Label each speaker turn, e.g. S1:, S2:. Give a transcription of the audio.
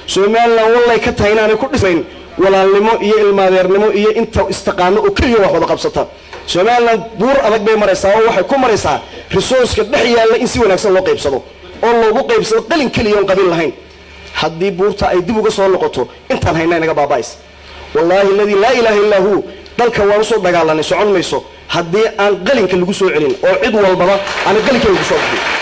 S1: Soomaaliland wallahi ka tahay inaan ku dhismayn walaalnimo iyo ilmaadeernimo iyo inta istaqaano oo kaliya wax wada qabsata Soomaaliland buur adag bay maraysaa oo waxay ku maraysaa resource-ka dhex yaalla in si wanaagsan loo qaybsado oo loogu qaybsado qalin kaliya oo qabiil lahayn haddii buurta ay dib uga soo noqoto intaan haynaa inaga baabays wallahi alladhi la ilaha illa hu dalka waan soo dagaalanay socon mayso haddii aan qalinka lagu soo celin oo cid walbaba aan qalinka lagu soo bixin